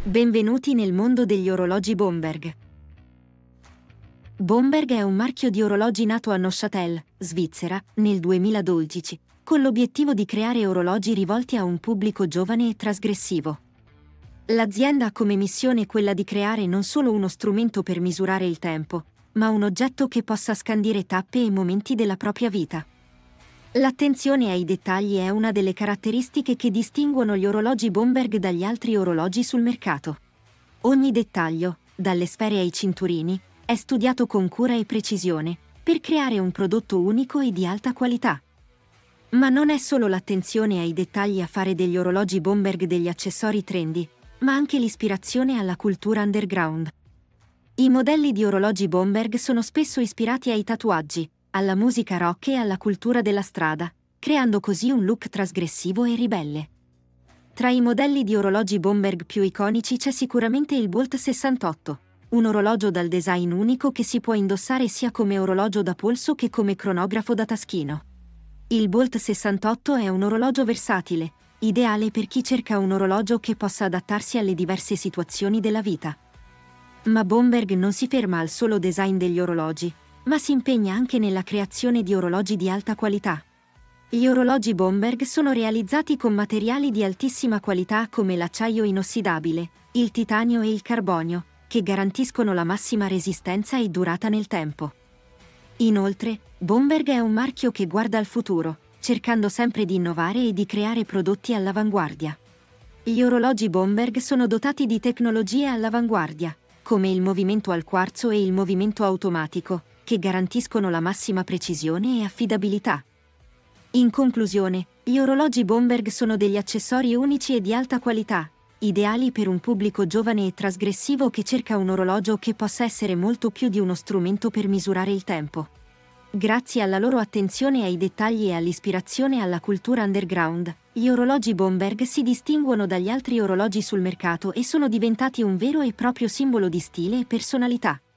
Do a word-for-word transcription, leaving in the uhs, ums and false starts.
Benvenuti nel mondo degli orologi Bomberg. Bomberg è un marchio di orologi nato a Neuchâtel, Svizzera, nel duemiladodici, con l'obiettivo di creare orologi rivolti a un pubblico giovane e trasgressivo. L'azienda ha come missione quella di creare non solo uno strumento per misurare il tempo, ma un oggetto che possa scandire tappe e momenti della propria vita. L'attenzione ai dettagli è una delle caratteristiche che distinguono gli orologi Bomberg dagli altri orologi sul mercato. Ogni dettaglio, dalle sfere ai cinturini, è studiato con cura e precisione, per creare un prodotto unico e di alta qualità. Ma non è solo l'attenzione ai dettagli a fare degli orologi Bomberg degli accessori trendy, ma anche l'ispirazione alla cultura underground. I modelli di orologi Bomberg sono spesso ispirati ai tatuaggi, alla musica rock e alla cultura della strada, creando così un look trasgressivo e ribelle. Tra i modelli di orologi Bomberg più iconici c'è sicuramente il Bolt sessantotto, un orologio dal design unico che si può indossare sia come orologio da polso che come cronografo da taschino. Il Bolt sessantotto è un orologio versatile, ideale per chi cerca un orologio che possa adattarsi alle diverse situazioni della vita. Ma Bomberg non si ferma al solo design degli orologi, ma si impegna anche nella creazione di orologi di alta qualità. Gli orologi Bomberg sono realizzati con materiali di altissima qualità come l'acciaio inossidabile, il titanio e il carbonio, che garantiscono la massima resistenza e durata nel tempo. Inoltre, Bomberg è un marchio che guarda al futuro, cercando sempre di innovare e di creare prodotti all'avanguardia. Gli orologi Bomberg sono dotati di tecnologie all'avanguardia, come il movimento al quarzo e il movimento automatico, che garantiscono la massima precisione e affidabilità. In conclusione, gli orologi Bomberg sono degli accessori unici e di alta qualità, ideali per un pubblico giovane e trasgressivo che cerca un orologio che possa essere molto più di uno strumento per misurare il tempo. Grazie alla loro attenzione ai dettagli e all'ispirazione alla cultura underground, gli orologi Bomberg si distinguono dagli altri orologi sul mercato e sono diventati un vero e proprio simbolo di stile e personalità.